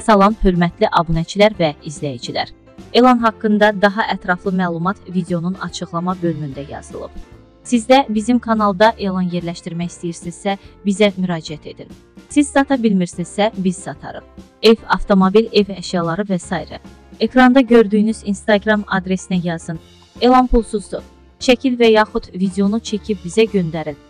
Salam hörmətli abunəçilər və izləyicilər. Elan haqqında daha ətraflı məlumat videonun açıqlama bölümündə yazılıb. Siz də bizim kanalda elan yerləşdirmək istəyirsinizsə, bizə müraciət edin. Siz sata bilmirsinizsə, biz satarıq. Ev, avtomobil, ev əşyaları və s. Ekranda gördüyünüz Instagram adresinə yazın. Elan pulsuzdur. Çəkil və yaxud videonu çəkib bizə göndərin.